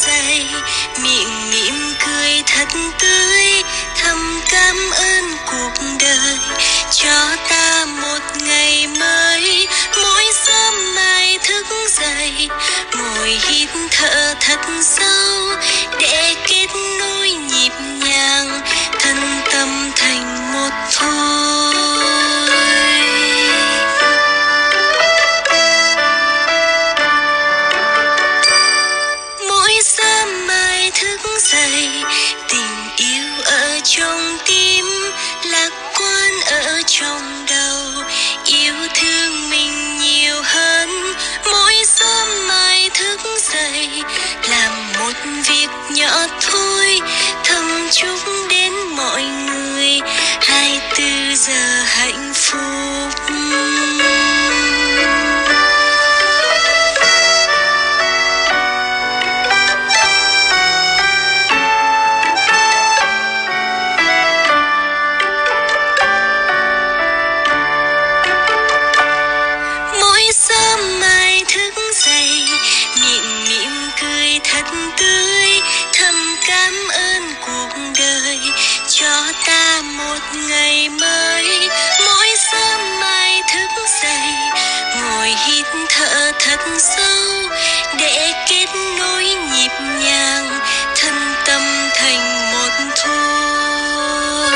dậy, miệng mỉm cười thật tươi, thầm cảm ơn cuộc đời cho ta một ngày mới. Mỗi sớm mai thức dậy, ngồi hít thở thật sâu để kết nối nhịp nhàng, thân tâm thành một thôi. Mỗi sớm mai thức dậy, tình yêu ở trong tim, lạc quan ở trong đầu, yêu thương mình nhiều hơn. Mỗi sớm mai thức dậy, làm một việc nhỏ thôi, thầm chúc đến mọi người 24 giờ hạnh phúc. Miệng mỉm cười thật tươi, thầm cảm ơn cuộc đời cho ta một ngày mới. Mỗi sớm mai thức dậy, ngồi hít thở thật sâu để kết nối nhịp nhàng, thân tâm thành một thôi.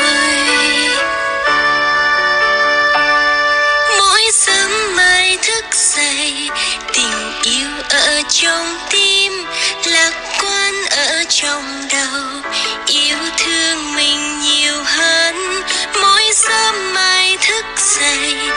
Mỗi sớm mai thức dậy, tình yêu ở trong tim, lạc quan ở trong đầu, yêu thương mình nhiều hơn. Mỗi sớm mai thức dậy,